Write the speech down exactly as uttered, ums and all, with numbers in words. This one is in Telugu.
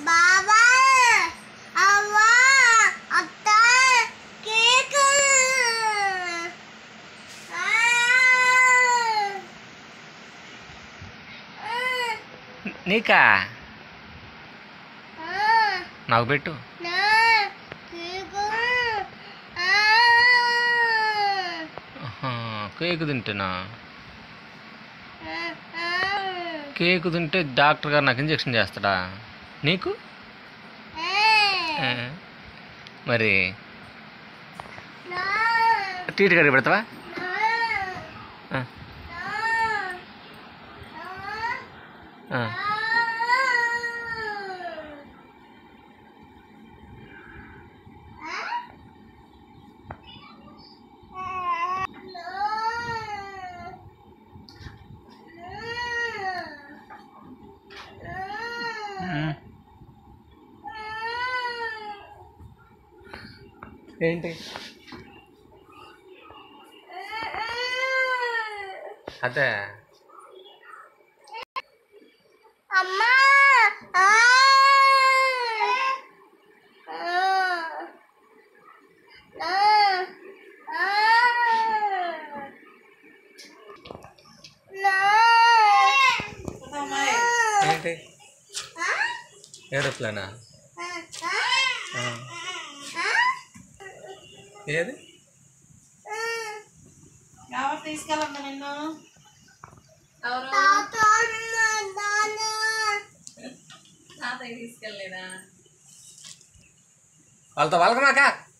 బాబా అవ్వ అత్త కేక్ నీకా నాకు పెట్టు. కేక్ తింటేనా? కేక్ తింటే డాక్టర్ గారు నాకు ఇంజక్షన్ చేస్తాడా నీకు? మరి టీటీ గారికి పెడతావా? ఏంటి అదే అమ్మా ఏంటి ఏరోప్లేనా? ఏది ఎవరు తీసుకెళ్ళమ్మా నిన్ను? ఎవరు తాతయ్య తీసుకెళ్ళలేదా? వాళ్ళతో వాళ్ళకమాక